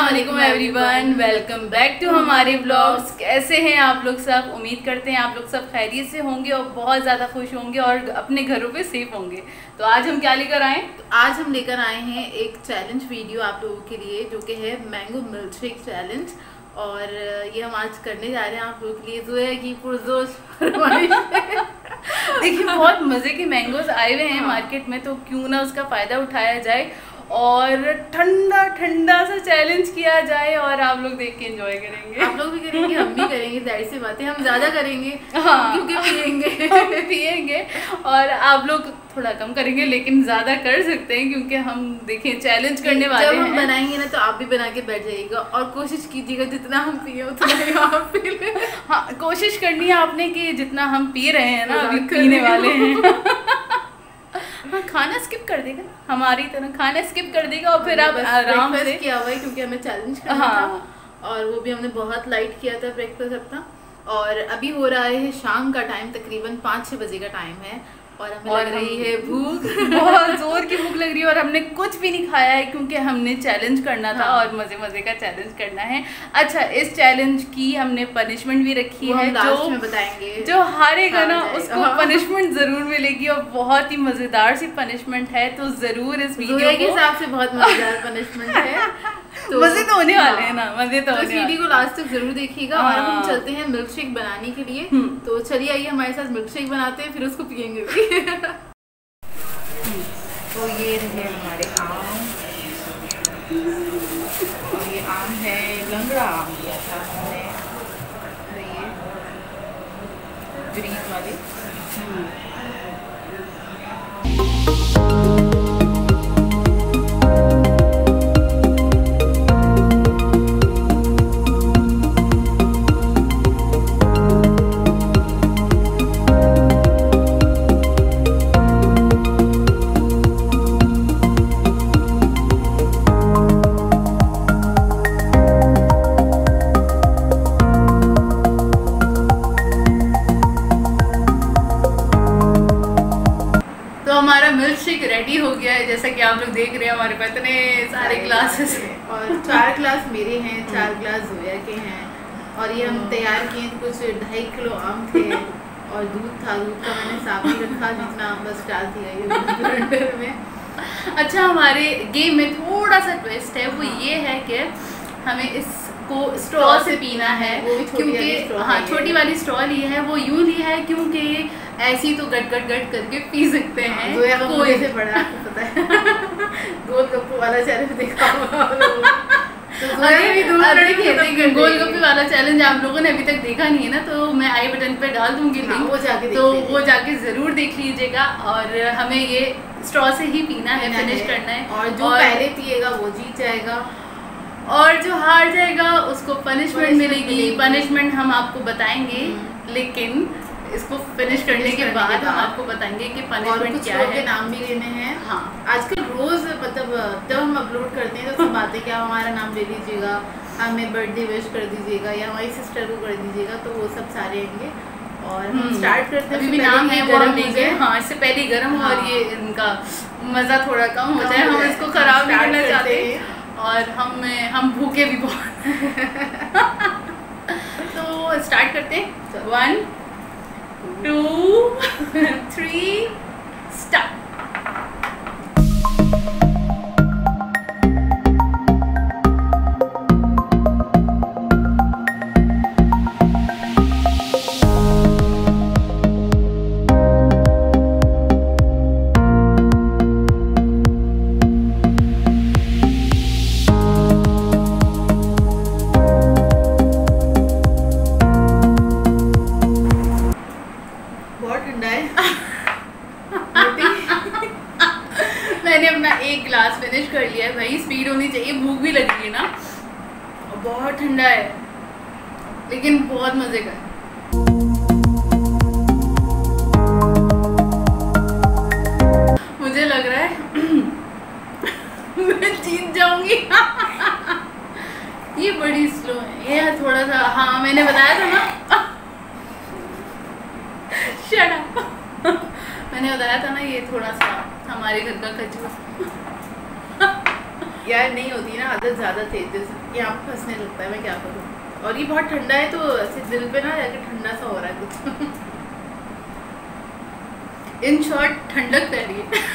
अस्सलामुअलैकुम everyone, welcome back to हमारे vlogs. कैसे हैं आप लोग सब? उम्मीद करते हैं आप लोग सब खैरियत से होंगे और बहुत ज़्यादा खुश होंगे और अपने घरों पे सेफ होंगे। तो आज हम क्या लेकर आए? आज हम लेकर आए हैं एक चैलेंज वीडियो आप लोगों के लिए, जो कि है मैंगो मिल्कशेक चैलेंज। और ये हम आज करने जा रहे हैं आप लोगों के लिए, जो है कि पुरजोश देखिए बहुत मज़े के मैंगोज आए हुए हैं मार्केट में, तो क्यों ना उसका फ़ायदा उठाया जाए और ठंडा ठंडा सा चैलेंज किया जाए और आप लोग देख के एंजॉय करेंगे। आप लोग भी करेंगे, हम भी करेंगे, जाहिर सी बात है हम ज़्यादा करेंगे। हाँ, क्योंकि पियेंगे हम पियेंगे और आप लोग थोड़ा कम करेंगे, लेकिन ज़्यादा कर सकते हैं क्योंकि हम देखें चैलेंज करने वाले हैं। जब हम बनाएंगे ना तो आप भी बना के बैठ जाइएगा और कोशिश कीजिएगा जितना हम पिए उतना ही आप पी लें। हाँ, कोशिश करनी है आपने कि जितना हम पी रहे हैं ना, अभी पीने वाले हैं। हाँ, खाना स्किप कर देगा, हमारी तरह खाना स्किप कर देगा और फिर आप आराम से किया हुआ है क्योंकि हमें चैलेंज करना था और वो भी हमने बहुत लाइट किया था ब्रेकफास्ट अपना। और अभी हो रहा है शाम का टाइम, तकरीबन 5-6 बजे का टाइम है और हमें लग रही है भूख, बहुत जोर की भूख लग रही है और हमने कुछ भी नहीं खाया है क्योंकि हमने चैलेंज करना था और मजे मजे का चैलेंज करना है। अच्छा, इस चैलेंज की हमने पनिशमेंट भी रखी है, जो में बताएंगे। जो हारेगा ना उसको पनिशमेंट जरूर मिलेगी और बहुत ही मजेदार सी पनिशमेंट है, तो जरूर इस वीडियो के हिसाब से बहुत मजेदार पनिशमेंट है। तो मजे तो होने वाले हैं ना, मजे तो इस वीडियो को लास्ट तक जरूर देखिएगा। और हम चलते हैं मिल्क शेक बनाने के लिए, तो चलिए आइए हमारे साथ मिल्क शेक बनाते हैं, फिर उसको पियेंगे भी। तो ये रहे हमारे आम, और ये आम है लंगड़ा आम लिया था हमने, ये ग्रीन वाले। हमारा मिल्क शेक रेडी हो गया है, जैसा कि आप लोग देख रहे हैं हमारे पास इतने सारे ग्लासेस और 4 ग्लास मेरे हैं, 4 ग्लास जोया के हैं। और ये हम तैयार किए, कुछ 2.5 किलो आम थे और दूध था, दूध का मैंने साफ नहीं रखा, जितना बस डाल दिया ये ब्लेंडर में। अच्छा, हमारे गेम में थोड़ा सा ट्विस्ट है, वो ये है कि हमें इसको स्ट्रॉ से पीना है, क्योंकि हाँ छोटी वाली स्ट्रॉ ली है, वो यूं ली है क्योंकि ऐसी तो गट गट गट करके पी सकते हैं। कोई से पड़ा आपको पता है गोलगप्पे वाला चैलेंज देखा गोलगप्पे वाला चैलेंज आप लोगों ने अभी तक देखा नहीं है ना, तो मैं आई बटन पे डाल दूंगी लिंक, वो जाके जरूर देख लीजिएगा। और हमें ये स्ट्रॉ से ही पीना है, फिनिश करना है, और जो पहले पिएगा वो जीत जाएगा और जो हार जाएगा उसको पनिशमेंट मिलेगी। पनिशमेंट हम आपको बताएंगे, लेकिन इसको फिनिश करने के बाद हम आपको बताएंगे कि पनिशमेंट क्या है। नाम भी लेने हैं। हाँ, आजकल रोज मतलब जब हम अपलोड करते हैं तो सब बातें क्या हमारा नाम ले लीजिएगा, हमें बर्थडे विश कर दीजिएगा या हमारी सिस्टर को कर दीजिएगा, तो वो सब सारे आएंगे। और हम स्टार्ट करते हैं, अभी भी नाम है वो हम लेंगे। हाँ, इससे पहले गर्म हो और ये इनका मज़ा थोड़ा कम हो जाए, हम इसको खराब नहीं करना चाहते और हम भूखे भी बहुत। तो स्टार्ट करते हैं, 1 2 3 स्टार्ट। मैंने अपना 1 गिलास फिनिश कर लिया है। भाई स्पीड होनी चाहिए, भूख भी लग रही है ना, और बहुत ठंडा है लेकिन बहुत मजे का है। मुझे लग रहा है मैं जीत जाऊंगी। ये बड़ी स्लो है, ये थोड़ा सा, हाँ मैंने बताया था ना शट अप मैंने बताया था ना, ये थोड़ा सा हमारे घर का कचरा यार नहीं होती ना आदत ज़्यादा तेज, जैसे यहाँ पे फंसने लगता है, मैं क्या करूँ। और ये बहुत ठंडा है तो ऐसे दिल पे ना जाके ठंडा सा हो रहा है कुछ। इन शॉर्ट ठंडक पै रही है।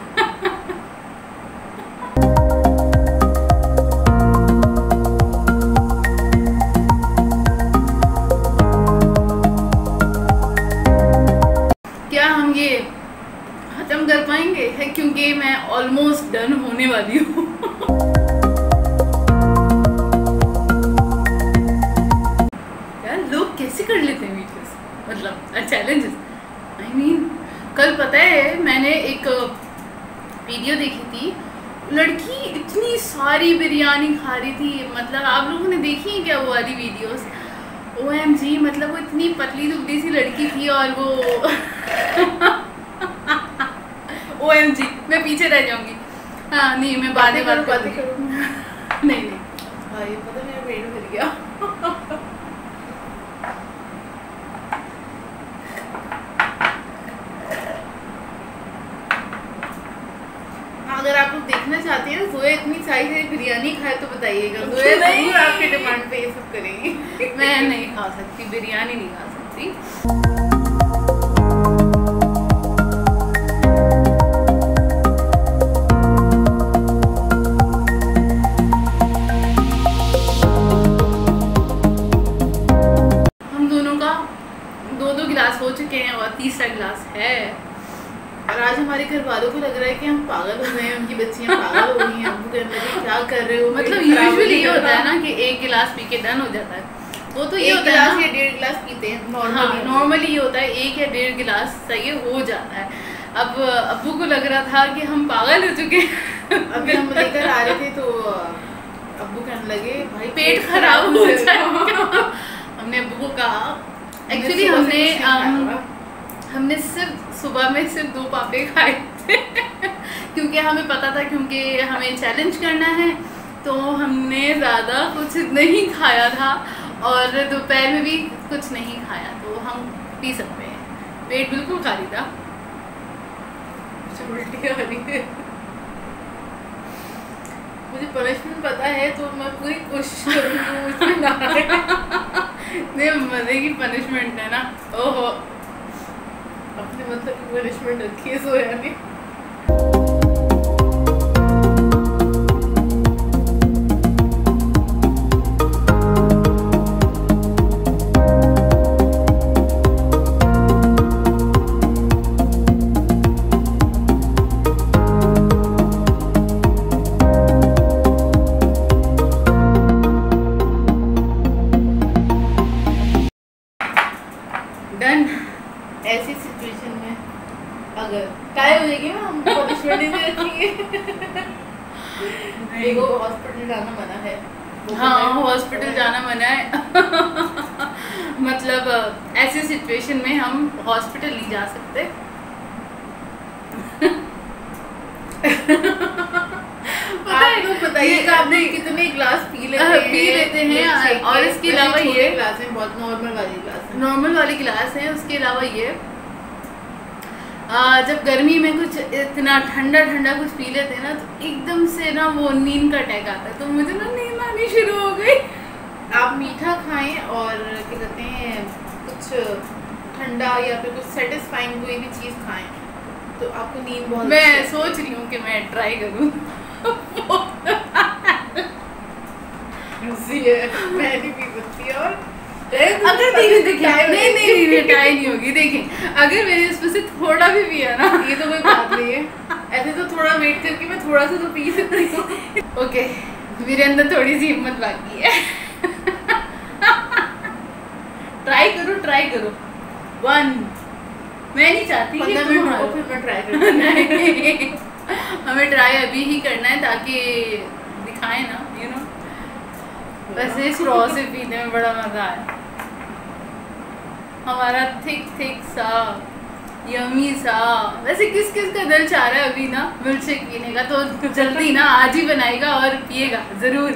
क्या हम ये खत्म कर पाएंगे है, क्योंकि मैं ऑलमोस्ट डन होने वाली हूँ। यार लोग कैसे कर लेते हैं वीडियोस, मतलब चैलेंजेस। आई मीन कल पता है मैंने एक वीडियो देखी थी, लड़की इतनी सारी बिरयानी खा रही थी। मतलब आप लोगों ने देखी है क्या वो वाली वीडियोस? OMG, मतलब वो इतनी पतली दुबली सी लड़की थी और वो OMG, मैं पीछे रह जाऊंगी। हाँ नहीं, मैं बातें करूँ। नहीं हाँ ये पता मेरा पेट भर गया। अगर आप लोग देखना चाहते हैं जोया इतनी सारी बिरयानी खाए तो बताइएगा, जोया जरूर आपके डिमांड पे ये सब करेंगी। मैं नहीं खा सकती बिरयानी, नहीं खा सकती। हम दोनों का 2-2 गिलास हो चुके हैं और तीसरा गिलास है। और आज हमारे घर वालों को लग रहा है कि हम पागल हो गए हैं, उनकी बच्चियां पागल हो गई हैं। अब्बू के अंदर ये क्या कर रहे हो? मतलब यूजुअली ये होता है ना कि एक गिलास पी के डन हो जाता है, वो तो ये होता है ना, 1 गिलास पीते हैं नॉर्मली ये होता है 1 या 1.5 गिलास सही हो जाता है। अब अब्बू को लग रहा था कि हम पागल हो चुके हैं। अभी हम लेकर आ रहे थे तो अब्बू कहने लगे भाई पेट खराब हो जाएगा। हमने अब्बू को कहा, एक्चुअली हमने सिर्फ सुबह में सिर्फ 2 पापे खाए थे क्योंकि हमें पता था, क्योंकि हमें चैलेंज करना है तो हमने ज़्यादा कुछ नहीं खाया था और दोपहर में भी कुछ नहीं खाया, तो हम पी सकते हैं। पेट बिल्कुल खाली था। उल्टी आ रही है। मुझे पनिशमेंट पता है तो मैं पूरी कोशिश करूँगी उसमें ना आए। नहीं, मज़े की पनिशमेंट है ना। ओहो, अपने मतलब की पनिशमेंट रखी है सोया ने। डन। ऐसी सिचुएशन में अगर टाई हो जाएगी ना, हम पनिशमेंट नहीं रखेंगे। देखो हॉस्पिटल जाना मना है। हाँ, हॉस्पिटल जाना मना है। मतलब ऐसी सिचुएशन में हम हॉस्पिटल नहीं जा सकते। आप लोग बताइएगा आप लोग कितने ग्लास पी लेते हैं और इसके अलावा ये ग्लास है, बहुत नॉर्मल वाली गिलास है। उसके अलावा ये जब गर्मी में कुछ इतना ठंडा कुछ पी लेते हैं ना तो एकदम से ना वो नींद का अटैक आता है, तो मुझे ना नींद आनी शुरू हो गई। आप मीठा खाएं और क्या कहते हैं कुछ ठंडा या फिर कुछ सेटिस्फाइंग कोई भी चीज़ खाएं तो आपको नींद बहुत। मैं सोच रही हूँ कि मैं ट्राई करूँ। मैं नहीं पी सकती। और अगर देखिए नहीं ट्राई नहीं होगी। देखिए अगर मैंने उसमें से थोड़ा भी पिया ना, ये तो कोई बात नहीं है, ऐसे तो थोड़ा वेट करके मैं थोड़ा सा तो पी सकती हूँ। ओके, मेरे अंदर थोड़ी सी हिम्मत बाकी है। ट्राई करो 1। मैं नहीं चाहती कि फिर मैं ट्राई करूँ। हमें ट्राई अभी ही करना है ताकि दिखाए ना, यू नो। वैसे स्ट्रॉ से पीने में बड़ा मज़ा आया। हमारा थिक सा यमी सा। वैसे किस का दिल चाह रहा है अभी ना मिल्क शेक पीने का, तो जल्दी ना आज ही बनाएगा और पिएगा ज़रूर।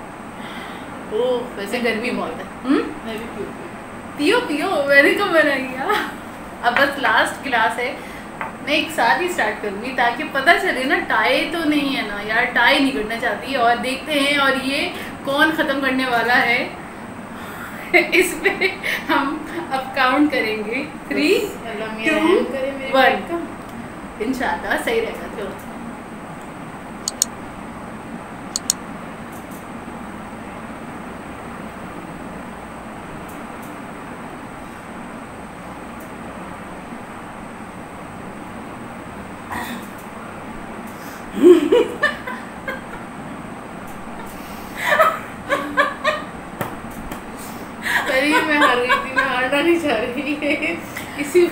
वैसे गर्मी बहुत है। मैं भी पियो मैंने कब मना किया। अब बस लास्ट गिलास है। मैं एक साथ ही स्टार्ट करूँगी ताकि पता चले ना टाई तो नहीं है ना यार, टाई नहीं करना चाहती। और देखते हैं और ये कौन ख़त्म करने वाला है इस पे हम अब काउंट करेंगे 3 2 1। इंशाल्लाह सही रहेगा। चलो मैं हार गई थी, मैं हारना नहीं चाह रही है इसी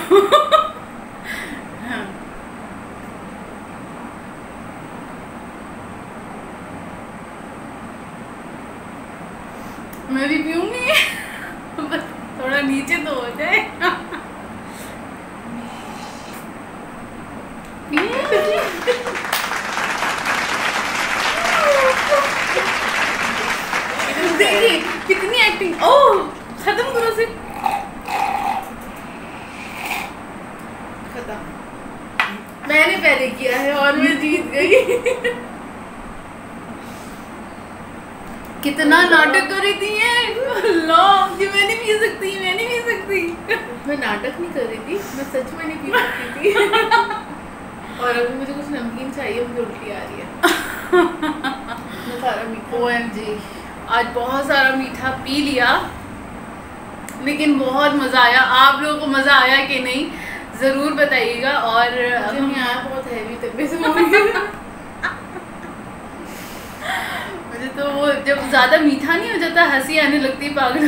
हाँ। मैं भी पीऊंगी बस थोड़ा नीचे तो हो जाए। देखिए कितनी एक्टिंग। ओह खत्म करो से खत्म। मैंने पहले किया है और मैं जीत गई। कितना नाटक कर रही थी ये अल्लाह कि मैं नहीं पी सकती, मैं नहीं पी सकती। मैं नाटक नहीं कर रही थी, मैं सच में नहीं पी सकती थी। और अभी मुझे कुछ नमकीन चाहिए, मुझे उल्टी आ रही है। सारा मीठा OMG आज बहुत सारा मीठा पी लिया, लेकिन बहुत मज़ा आया। आप लोगों को मज़ा आया कि नहीं ज़रूर बताइएगा। और मुझे यहाँ बहुत हैवी तबीयत हो गई। मुझे तो वो जब ज़्यादा मीठा नहीं हो जाता हंसी आने लगती है पागल।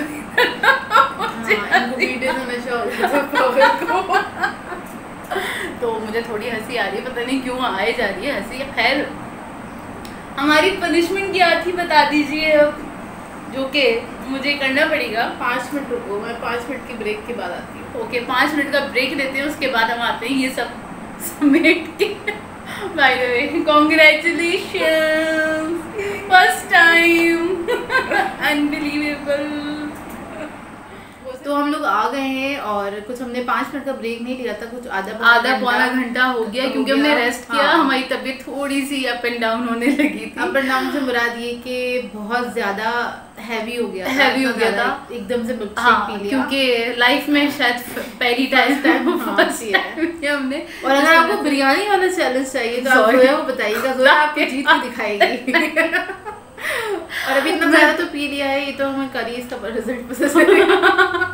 तो मुझे थोड़ी हंसी आ रही है, पता नहीं क्यों आए जा रही है हंसी। खैर हमारी पनिशमेंट क्या थी बता दीजिए अब, जो कि मुझे करना पड़ेगा। 5 मिनट रुको, मैं 5 मिनट की ब्रेक के बाद आती हूँ। ओके 5 मिनट का ब्रेक लेते हैं, उसके बाद हम आते हैं ये सब समेट के। By the way congratulation first time unbelievable. तो हम लोग आ गए हैं और कुछ हमने 5 मिनट का ब्रेक नहीं लिया था, कुछ आधा पौना घंटा हो गया क्योंकि हमने रेस्ट किया। हाँ। हमारी तबीयत थोड़ी सी अप एंड डाउन होने लगी थी। अप एंड डाउन से मुराद ये कि बहुत ज्यादा हैवी हो गया था एकदम से हाँ, पी लिया क्योंकि लाइफ में शायद पहली टाइम हमने। और अगर आपको बिरयानी वाला चैलेंज चाहिए तो आप जोया को बताइएगा, जोया आपको जीत के दिखाएगी। और अभी इतना ज्यादा तो पी लिया है, ये तो हमें करिए इसका रिजल्ट पता चलेगा।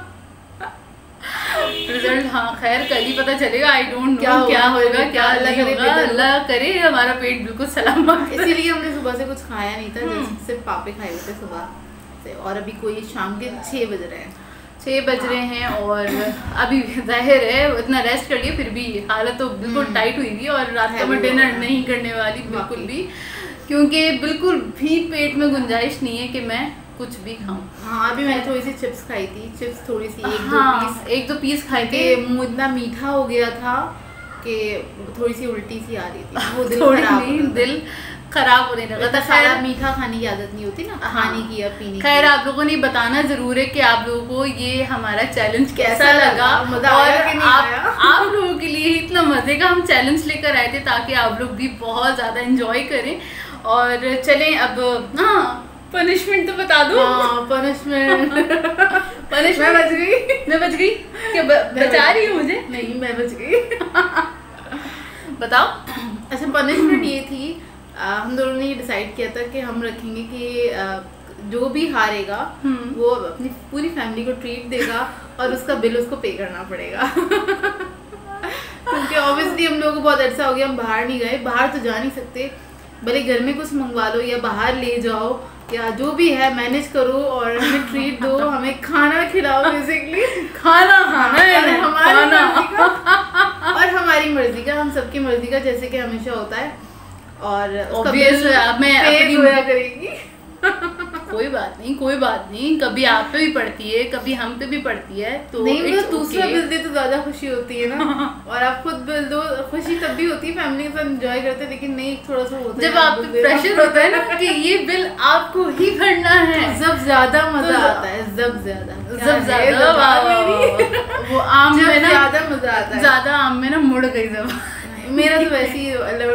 रिजल्ट हाँ खैर कल ही पता चलेगा। आई डोंट नो क्या होगा क्या अल्लाह करे हमारा पेट बिल्कुल सलामत। इसीलिए हमने सुबह से कुछ खाया नहीं था, जैसे सिर्फ पापे खाए हुए थे सुबह से। और अभी कोई शाम के 6 बज रहे हैं, 6 बज रहे हैं। और अभी जाहिर है इतना रेस्ट कर लिया फिर भी हालत तो बिल्कुल टाइट हुई थी। और रात को मैं डिनर नहीं करने वाली बिल्कुल भी, क्योंकि बिल्कुल भी पेट में गुंजाइश नहीं है कि मैं कुछ भी खाऊं। हाँ अभी मैंने थोड़ी सी चिप्स खाई थी, चिप्स थोड़ी सी एक दो पीस खाए थे। मुंह इतना मीठा हो गया था कि थोड़ी सी उल्टी सी आ रही थी, वो दिल खराब होने लगा था। खैर मीठा खाने की आदत नहीं होती ना, खाने की या पीने की। खैर आप लोगों ने बताना जरूर है कि आप लोगों को ये हमारा चैलेंज कैसा लगा। और आप लोगों के लिए इतना मजे का हम चैलेंज लेकर आए थे ताकि आप लोग भी बहुत ज्यादा एंजॉय करें। और चलें अब हाँ पनिशमेंट तो बता दो। हाँ पनिशमेंट मैं बच गई क्या बचा रही हूँ मुझे? नहीं मैं बच गई। बताओ। अच्छा पनिशमेंट ये थी, हम दोनों ने ये डिसाइड किया था कि हम रखेंगे कि जो भी हारेगा वो अपनी पूरी फैमिली को ट्रीट देगा और उसका बिल उसको पे करना पड़ेगा। क्योंकि ऑब्वियसली हम लोगों को बहुत अच्छा हो गया, हम बाहर नहीं गए, बाहर तो जा नहीं सकते, भले घर में कुछ मंगवा लो या बाहर ले जाओ या जो भी है मैनेज करो और हमें ट्रीट दो, हमें खाना खिलाओ। बेसिकली खाना है और हमारी मर्जी का, हम सबकी मर्जी का, जैसे कि हमेशा होता है। और मैं अपनी करेगी। कोई बात नहीं, कभी आप पे भी पड़ती है कभी हम पे भी पड़ती है, तो नहीं मतलब दूसरा बिल दे तो ज्यादा खुशी होती है ना। और आप खुद बिल दो, खुशी तब भी होती है फैमिली के साथ एंजॉय करते हैं, लेकिन नहीं थोड़ा सा होता है जब आप प्रेशर होता है ना कि ये बिल आपको ही भरना है, जब ज्यादा मजा आता है, जब ज्यादा वो आम में ना ज्यादा मजा आता है, ज्यादा आम में ना मुड़ गई जब मेरा तो वैसे ही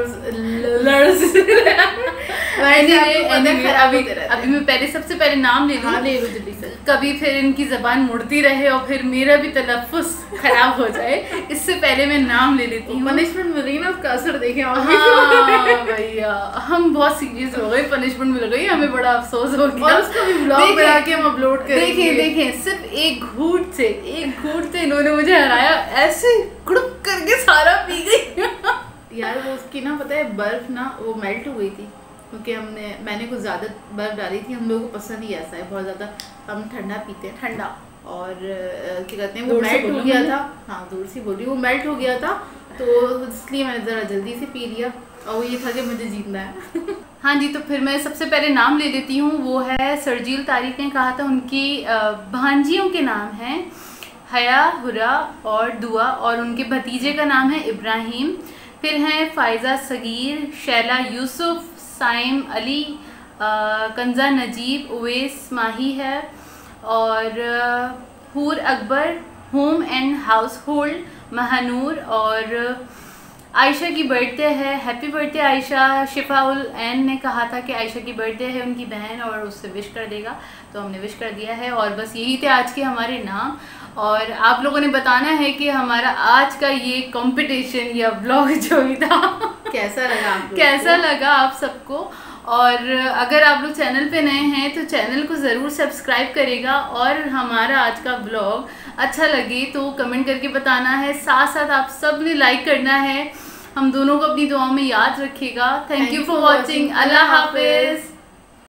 अभी मैं पहले सबसे पहले नाम ले लूं, ले लो जल्दी से, कभी फिर इनकी जबान मुड़ती रहे और फिर मेरा भी तलफ्फुज़ खराब हो जाए, इससे पहले मैं नाम ले लेती हूँ। पनिशमेंट मिल रही है ना, उसका असर देखें आप। हाँ भैया, हम बहुत सीरियस हो गए, पनिशमेंट मिल गई, हमें बड़ा अफसोस हो गया। और उसका भी ब्लॉग बना के हम अपलोड करेंगे। देखें सिर्फ एक घूंट से इन्होंने मुझे हराया, ऐसे गुड़ुक करके सारा पी गई। यार वो उसकी ना पता है बर्फ ना वो मेल्ट हो गई थी, क्योंकि मैंने कुछ ज़्यादा बर्फ डाली थी, हम लोगों को पसंद ही ऐसा है, बहुत ज़्यादा हम ठंडा पीते हैं, ठंडा। और क्या कहते हैं वो मेल्ट हो गया था, हाँ दूर से बोली, वो मेल्ट हो गया था, तो इसलिए मैंने ज़रा जल्दी से पी लिया, और वो ये था कि मुझे जीतना है। हाँ जी, तो फिर मैं सबसे पहले नाम ले लेती हूँ, वो है सरजील तारिक ने कहा था, उनकी भांजियों के नाम हैं हया, हुरा और दुआ, और उनके भतीजे का नाम है इब्राहिम। फिर हैं फ़ायज़ा सगीर, शैला यूसुफ, साइम अली, कंजा नजीब, उवैस माही है, और Hoor Akbar, home and household, Mahanoor, और आयशा की बर्थडे है, हैप्पी बर्थडे आयशा। शिफाउल एन ने कहा था कि आयशा की बर्थडे है उनकी बहन और उससे विश कर देगा, तो हमने विश कर दिया है। और बस यही थे आज के हमारे नाम, और आप लोगों ने बताना है कि हमारा आज का ये कंपटीशन या ब्लॉग जो भी था कैसा लगा आप सबको। और अगर आप लोग चैनल पे नए हैं तो चैनल को ज़रूर सब्सक्राइब करेगा, और हमारा आज का ब्लॉग अच्छा लगे तो कमेंट करके बताना है, साथ साथ आप सब ने लाइक करना है, हम दोनों को अपनी दुआओं में याद रखिएगा। थैंक यू फॉर वॉचिंग, अल्लाह हाफिज़।